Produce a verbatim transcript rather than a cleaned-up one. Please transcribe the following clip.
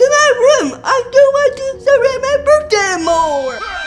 to my room. I don't want to celebrate my birthday anymore.